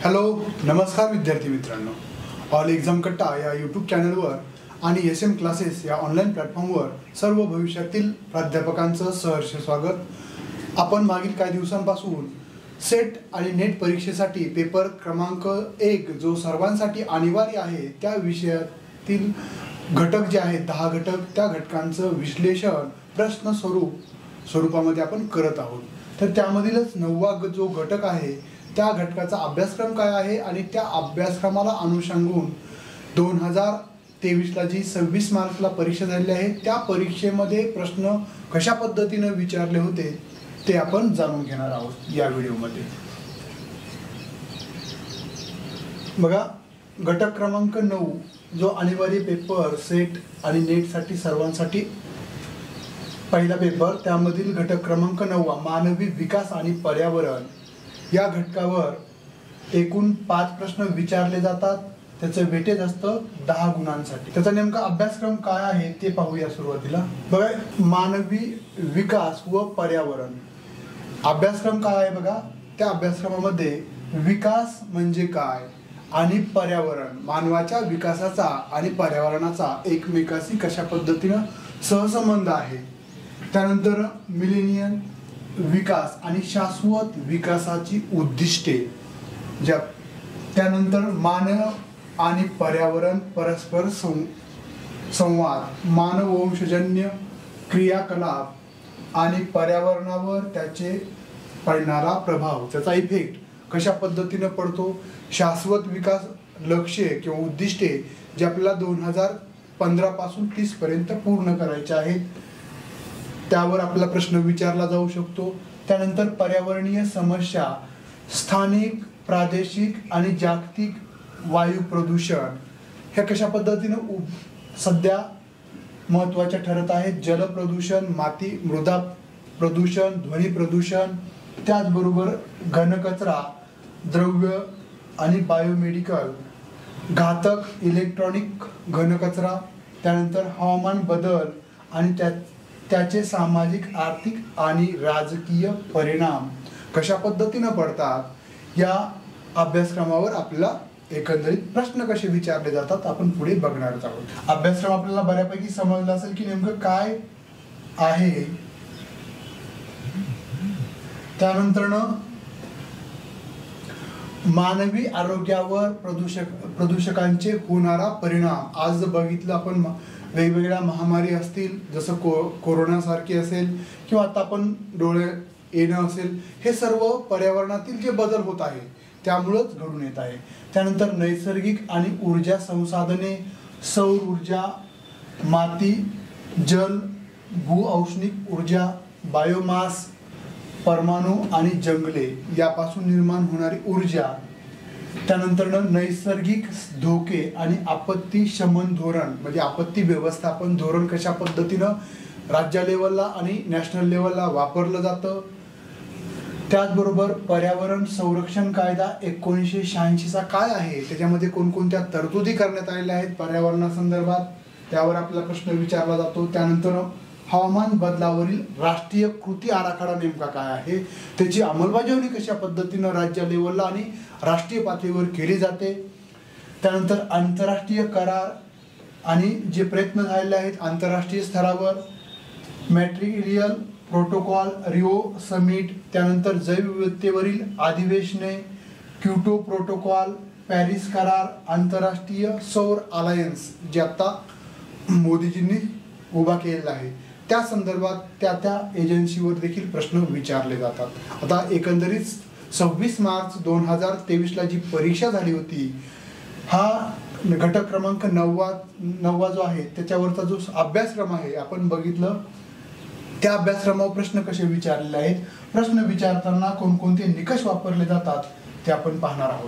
Hello, नमस्कार विद्यार्थी मित्रांनो. ऑल एक्झाम कट्टा या यूट्यूब चॅनलवर आणि SM क्लासेस या ऑनलाईन प्लॅटफॉर्मवर सर्व भविष्यातील प्राध्यापकांचं सहर्ष स्वागत. आपण मागील काही दिवसांपासून सेट आणि नेट परीक्षेसाठी पेपर क्रमांक 1 जो सर्वांसाठी अनिवार्य आहे त्या विषयातील घटक जे आहेत 10 घटक, त्या घटकांचं विश्लेषण प्रश्न स्वरूपामध्ये आपण करत आहोत. तर त्यामधीलच 9वा जो घटक आहे त्या घटकाचा अभ्यासक्रम काय आहे आणि त्या अभ्यासक्रमाला अनुसंगून 2023ला जी 26 मार्चला परीक्षा झालेली आहे त्या परीक्षेमध्ये प्रश्न कशा पद्धतीने विचारले होते ते आपण जाणून घेणार आहोत या व्हिडिओमध्ये. बघा, घटक क्रमांक 9 जो अनिवार्य पेपर सेट आणि नेटसाठी सर्वांसाठी पहिला पेपर, त्यामधील घटक क्रमांक 9 मानवी विकास आणि पर्यावरण या घटकावर एकूण 5 प्रश्न विचारले जातात. त्याचं वेटेज असतं 10 गुणांसाठी. त्याचा नेमका अभ्यासक्रम काय आहे ते पाहूया सुरुवातीला. बघा, मानवी विकास व पर्यावरण अभ्यासक्रम काय आहे बघा. त्या अभ्यासक्रमामध्ये विकास म्हणजे काय आणि पर्यावरण, मानवाच्या विकासाचा आणि पर्यावरणाचा एकमेकाशी कशा पद्धतीनं सहसंबंध आहे. त्यानंतर मिलेनियम विकास आणि शाश्वत विकासाची उद्दिष्टे, त्यानंतर मानव आणि पर्यावरण परस्पर संवाद, मानववंशजन्य क्रियाकलाप आणि पर्यावरणावर त्याचे पडणारा प्रभाव, त्याचा इफेक्ट कशा पद्धतीने पडतो. शाश्वत विकास लक्ष्ये किंवा उद्दिष्टे जे आपल्याला 2015 पासून 30 पर्यंत पूर्ण करायचे आहेत त्यावर आपला प्रश्न विचारला जाऊ शकतो. त्यानंतर पर्यावरणीय समस्या, स्थानिक, प्रादेशिक आणि जागतिक वायू प्रदूषण हे कशा पद्धतीने सध्या महत्त्वाच्या ठरत आहेत. जल प्रदूषण, माती मृदा प्रदूषण, ध्वनी प्रदूषण, त्याचबरोबर घनकचरा, द्रव्य आणि बायोमेडिकल, घातक इलेक्ट्रॉनिक घनकचरा, त्यानंतर हवामान बदल आणि त्याचे सामाजिक, आर्थिक आणि राजकीय परिणाम कशा पद्धतीने पडतात या अभ्यासक्रमावर आपल्याला एकंदरीत प्रश्न कसे विचारले जातात आपण पुढे बघणार आहोत. अभ्यासक्रम आपल्याला बऱ्यापैकी समजला असेल की नेमकं काय आहे. त्यानंतर मानवी आरोग्यावर प्रदूषकांचे होणारा परिणाम. आज बघितलं आपण वेगवेगळ्या महामारी असतील, जसं कोरोना सारखी असेल किंवा आता आपण डोळे येणं असेल, हे सर्व पर्यावरणातील जे बदल होत आहे त्यामुळेच घडून येत आहे. त्यानंतर नैसर्गिक आणि ऊर्जा संसाधने, सौर ऊर्जा, माती, जल, भूऔष्णिक ऊर्जा, बायोमास, परमाणु आणि जंगले यापासून निर्माण होणारी ऊर्जा. त्यानंतर नैसर्गिक धोके आणि आपत्ती शमन धोरण म्हणजे आपत्ती व्यवस्थापन धोरण कशा पद्धतीनं राज्य लेवलला आणि नॅशनल लेवलला वापरलं जातं. त्याचबरोबर पर्यावरण संरक्षण कायदा 1986चा काय आहे, त्याच्यामध्ये कोणकोणत्या तरतुदी करण्यात आलेल्या आहेत पर्यावरणासंदर्भात, त्यावर आपला प्रश्न विचारला जातो. त्यानंतर हवामान बदलावरील राष्ट्रीय कृती आराखडा नेमका काय आहे, त्याची अंमलबजावणी कशा पद्धतीनं राज्य लेवलला आणि राष्ट्रीय पातळीवर केली जाते. त्यानंतर आंतरराष्ट्रीय करार आणि जे प्रयत्न झालेले आहेत आंतरराष्ट्रीय स्तरावर, मॅट्रिरियल प्रोटोकॉल, रिओ समिट, त्यानंतर जैवविविधतेवरील अधिवेशने, क्योटो प्रोटोकॉल, पॅरिस करार, आंतरराष्ट्रीय सौर अलायन्स जे आता मोदीजींनी उभा केलेला आहे त्या संदर्भात त्या एजन्सीवर देखील प्रश्न विचारले जातात. आता एकंदरीत 26 मार्च 2023ला जी परीक्षा झाली होती हा घटक क्रमांक 9 जो आहे त्याच्यावरचा जो अभ्यासक्रम आहे आपण बघितलं. त्या अभ्यासक्रमावर प्रश्न कसे विचारलेले आहेत, प्रश्न विचारताना कोणकोणते निकष वापरले जातात ते आपण पाहणार आहोत.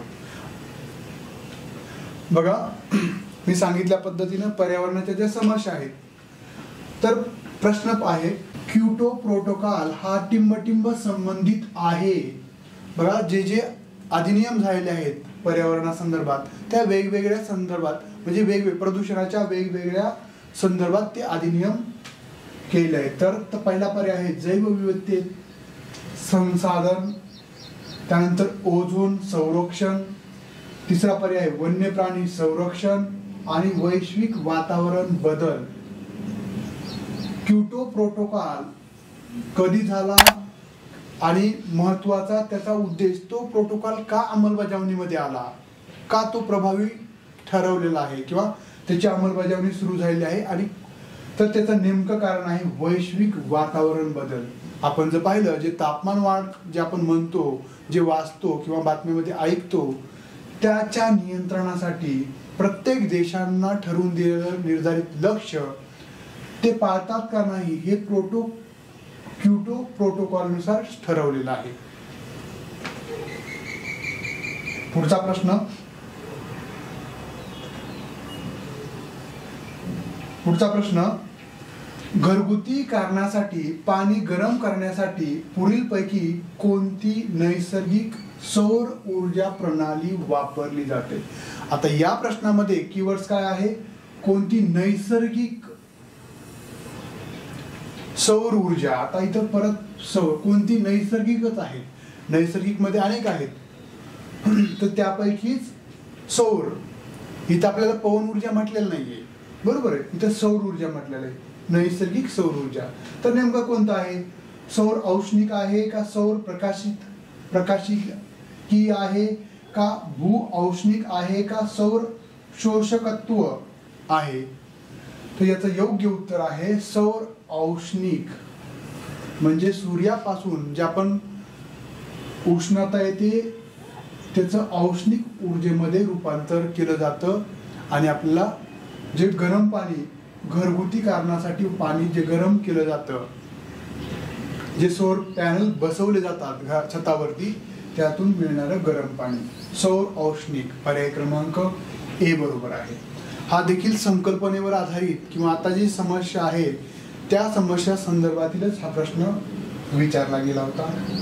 बघा, मी सांगितल्या पद्धतीनं पर्यावरणाच्या ज्या समस्या आहेत तर प्रश्न आहे क्योटो प्रोटोकॉल हा टिंबटिंब संबंधित आहे. बघा, जे अधिनियम झालेले आहेत पर्यावरणासंदर्भात त्या वेगवेगळ्या संदर्भात म्हणजे वेगवेगळ्या प्रदूषणाच्या वेगवेगळ्या संदर्भात ते अधिनियम केले आहे. तर पहिला पर्याय आहे जैवविविधते संसाधन, त्यानंतर ओझोन संरक्षण, तिसरा पर्याय वन्य प्राणी संरक्षण आणि वैश्विक वातावरण बदल. क्योटो प्रोटोकॉल कधी झाला आणि महत्वाचा त्याचा उद्देश, तो प्रोटोकॉल का अंमलबजावणीमध्ये आला, का तो प्रभावी ठरवलेला आहे किंवा त्याची अंमलबजावणी सुरू झालेली आहे, आणि तर त्याचं नेमकं कारण आहे वैश्विक वातावरण बदल. आपण जर पाहिलं, जे तापमान वाढ जे आपण म्हणतो, जे वाचतो किंवा बातमीमध्ये ऐकतो, त्याच्या नियंत्रणासाठी प्रत्येक देशांना ठरवून दिलेलं निर्धारित लक्ष्य ते पाळतात का नाही हे क्योटो प्रोटोकॉलनुसार ठरवलेलं आहे. पुढचा प्रश्न, घरगुती कारणासाठी पाणी गरम करण्यासाठी पुढीलपैकी कोणती नैसर्गिक सौर ऊर्जा प्रणाली वापरली जाते. आता या प्रश्नामध्ये कीवर्ड्स काय आहे, कोणती नैसर्गिक सौर ऊर्जा. आता इथं परत सौर कोणती नैसर्गिकच आहे, नैसर्गिक मध्ये अनेक आहेत, तर त्यापैकीच सौर. इथं आपल्याला पवन ऊर्जा म्हटलेलं नाहीये, बरोबर आहे, इथं सौर ऊर्जा म्हटलेलं आहे, नैसर्गिक सौर ऊर्जा. तर नेमकं कोणतं आहे, सौर औष्णिक आहे का सौर प्रकाशिकी आहे का भू औष्णिक आहे का सौर शोषकत्व आहे. तर याचं योग्य उत्तर आहे सौर औष्णिक. म्हणजे सूर्यापासून जे आपण उष्णता येते त्याचं औष्णिक ऊर्जेमध्ये रूपांतर केलं जातं आणि आपल्याला जे गरम पाणी, घरगुती कारणासाठी पाणी जे गरम केलं जातं, जे सौर पॅनल बसवले जातात छतावरती, त्यातून मिळणारं गरम पाणी सौर औष्णिक. पर्याय क्रमांक ए बरोबर आहे. हा देखील संकल्पनेवर आधारित किंवा आता जी समस्या आहे त्या समस्या संदर्भातीलच हा प्रश्न विचारला गेला होता.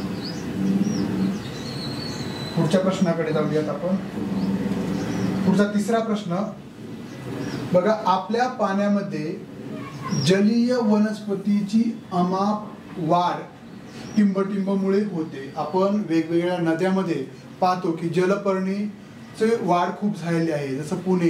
पुढच्या प्रश्नाकडे जाऊयात आपण. पुढचा तिसरा प्रश्न बघा, आपल्या पाण्यामध्ये जलीय वनस्पतीची अमाप वाढ टिंबटिंबमुळे होते. आपण वेगवेगळ्या नद्यामध्ये पाहतो की जलपर्णीचे वाढ खूप झालेली आहे, जसं पुणे,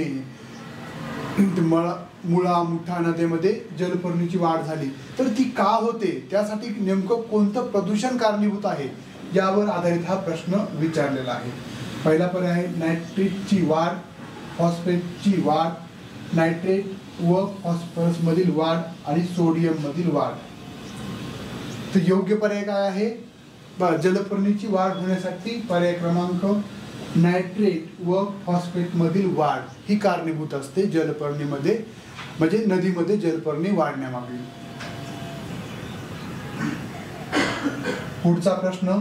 मुळा, मुठा नद्यामध्ये जलपर्णीची वाढ झाली. तर ती का होते, त्यासाठी नेमकं कोणतं प्रदूषण कारणीभूत आहे, यावर आधारित हा प्रश्न विचारलेला आहे. पहिला पर्याय आहे नायट्रेटची वाढ, फॉस्फेटची वाढ, नायट्रेट व फॉस्फरस मधील वाढ आणि सोडियम मधील वाढ. तर योग्य पर्याय काय आहे, जलपर्णीची वाढ होण्यासाठी पर्याय क्रमांक नायट्रेट व फॉस्फेट मधील वाढ ही कारणीभूत असते जलपर्णीमध्ये, म्हणजे नदीमध्ये जलपर्णी वाढण्यामागे. पुढचा प्रश्न,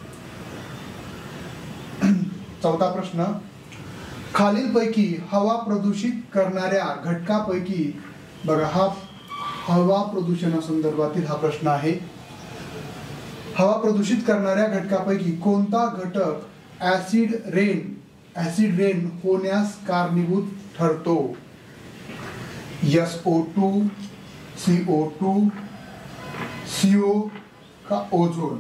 चौथा प्रश्न, खालीलपैकी हवा प्रदूषित करणाऱ्या घटकापैकी, बघा हा हवा प्रदूषणासंदर्भातील हा प्रश्न आहे. हवा प्रदूषित करणाऱ्या घटकापैकी कोणता घटक ऍसिड रेन होण्यास कारणीभूत ठरतो. SO2, CO2, CO का ओझोन.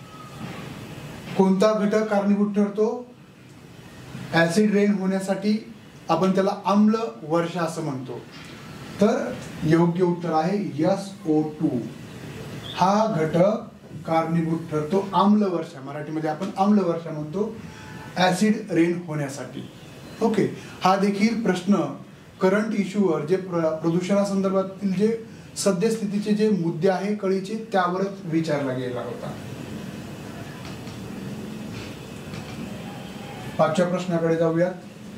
कोणता घटक कारणीभूत ठरतो ऍसिड रेन होण्यासाठी, आपण त्याला आम्ल वर्षा असं म्हणतो. तर योग्य उत्तर आहे SO2. हा घटक कारणीभूत ठरतो आम्ल वर्षा, मराठीमध्ये आपण आम्ल वर्षा म्हणतो, ऍसिड रेन होण्यासाठी. ओके, हा देखील प्रश्न करंट इश्यूवर जे प्रदूषणासंदर्भातील जे सद्यस्थितीचे जे मुद्दे आहे कळीचे, त्यावरच विचारला गेला होता. पाचव्या प्रश्नाकडे जाऊयात.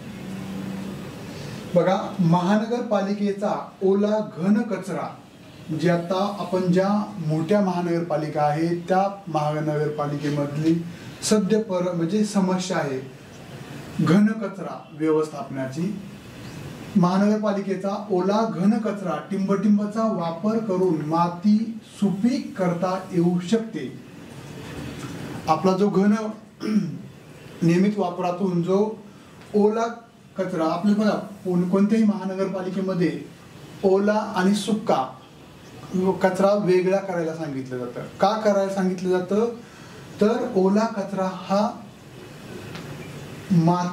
बघा, महानगरपालिकेचा ओला घन कचरा, जे आता आपण ज्या मोठ्या महानगरपालिका आहेत त्या महानगरपालिकेमधली सध्या म्हणजे समस्या आहे घन कचरा व्यवस्थापनाची. महानगरपालिकेचा ओला घन कचरा टिंबटिंबचा वापर करून माती सुपीक करता येऊ शकते. आपला जो घन नियमित वापरातून जो ओला कचरा, आपल्याला बघा कोणत्याही महानगरपालिकेमध्ये ओला आणि सुका कचरा वेगळा करायला सांगितलं जातं. का करायला सांगितलं जातं, तर ओला कचरा हा मातीत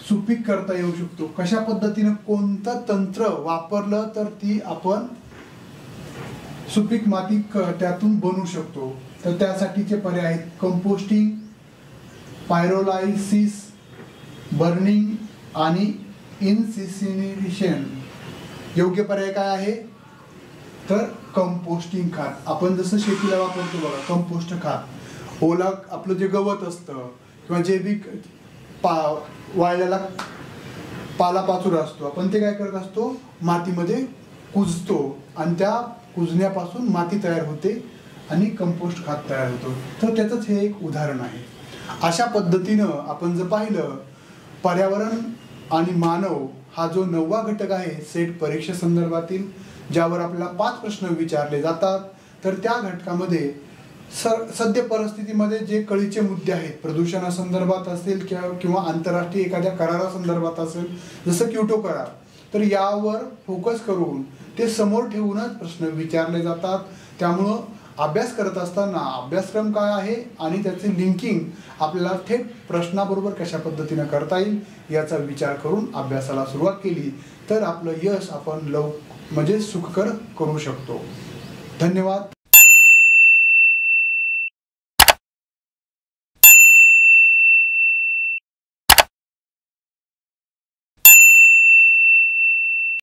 सुपीक करता येऊ शकतो. कशा पद्धतीने कोणतं तंत्र वापरलं तर ती आपण सुपीक माती त्यातून बनवू शकतो. तर त्यासाठीचे पर्याय आहेत कंपोस्टिंग, पायरोलायसिस, बर्निंग आणि इन्सिनरेशन. योग्य पर्याय काय आहे तर कंपोस्टिंग खत. आपण जसं शेतीला वापरतो बघा कंपोस्ट खत, ओला आपलं जे गवत असतं किंवा जैविक वाळलेला पालापाचोळा असतो, आपण ते काय करत असतो मातीमध्ये कुजतो आणि त्या कुजण्यापासून माती तयार होते आणि कंपोस्ट खत तयार होतो. तर त्याचंच हे एक उदाहरण आहे. अशा पद्धतीनं आपण जर पाहिलं पर्यावरण आणि मानव हा जो 9वा घटक आहे सेट परीक्षे संदर्भातील, ज्यावर आपल्याला 5 प्रश्न विचारले जातात, तर त्या घटकामध्ये सद्य परिस्थितीमध्ये जे कळीचे मुद्दे आहेत प्रदूषणासंदर्भात असेल किंवा आंतरराष्ट्रीय एखाद्या करारासंदर्भात असेल जसं क्योटो करार, तर यावर फोकस करून ते समोर ठेवूनच प्रश्न विचारले जातात. त्यामुळं अभ्यास करत असताना अभ्यासक्रम काय आहे आणि त्याचे लिंकिंग आपल्याला थेट प्रश्नाबरोबर कशा पद्धतीने करता येईल याचा विचार करून अभ्यासाला सुरुवात केली तर आपलं यश आपण म्हणजे सुखकर करू शकतो. धन्यवाद.